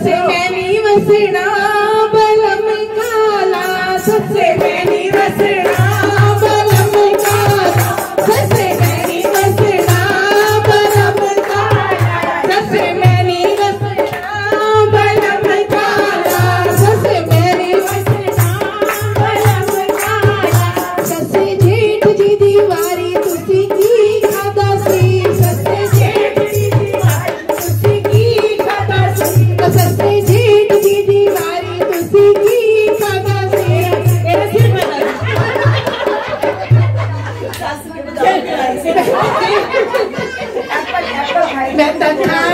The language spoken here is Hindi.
ससे मैनी वसना बलम काला, ससे मैनी वसना बलम काला, ससे मैनी वसना बलम काला, ससे मैनी वसना बलम काला, ससे मैनी वसना बलम काला, ससे जेठ जी दीवारी तुसी की खादा सी, ससे जेठ जी दीवारी तुसी की खादा सी, ससे जेठ जी दीवारी तुसी की खादा सी। मेरा सिर बना मैं तो